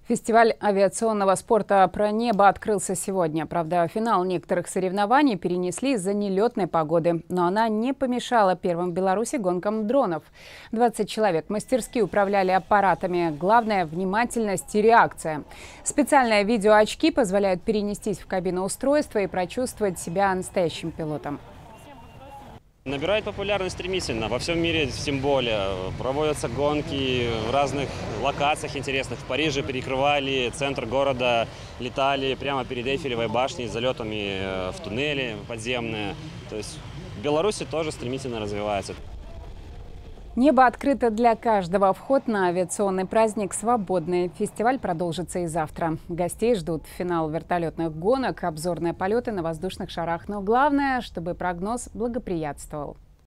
Фестиваль авиационного спорта «Про небо» открылся сегодня. Правда, финал некоторых соревнований перенесли из-за нелетной погоды. Но она не помешала первым в Беларуси гонкам дронов. 20 человек мастерски управляли аппаратами. Главное – внимательность и реакция. Специальные видеоочки позволяют перенестись в кабину устройства и прочувствовать себя настоящим пилотом. Набирает популярность стремительно, во всем мире тем более. Проводятся гонки в разных локациях интересных. В Париже перекрывали центр города, летали прямо перед Эйфелевой башней с залетами в туннели подземные. То есть в Беларуси тоже стремительно развивается. Небо открыто для каждого. Вход на авиационный праздник свободный. Фестиваль продолжится и завтра. Гостей ждут финал вертолетных гонок, обзорные полеты на воздушных шарах. Но главное, чтобы прогноз благоприятствовал.